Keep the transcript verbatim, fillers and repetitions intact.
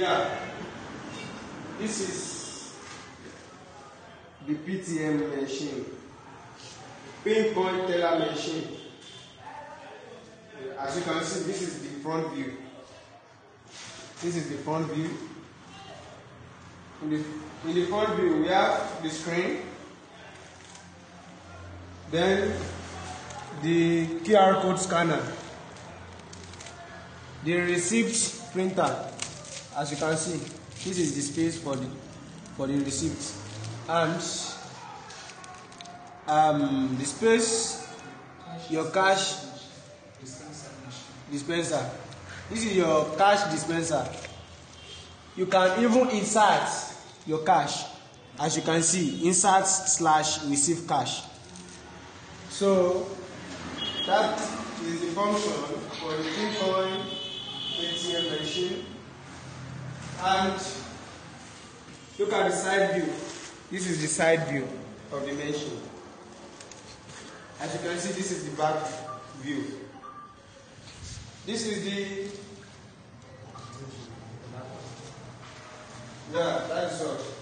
Yeah, this is the P T M machine, pinpoint teller machine. As you can see, this is the front view. This is the front view. In the, in the front view, we have the screen, then the Q R code scanner, the receipt printer. As you can see, this is the space for the for the receipt, and um, the space, your cash dispenser. This is your cash dispenser. You can even insert your cash. As you can see, insert slash receive cash. So that is the function for the pinpoint A T M machine. And look at the side view. This is the side view of the machine. As you can see, this is the back view. This is the yeah, that is all.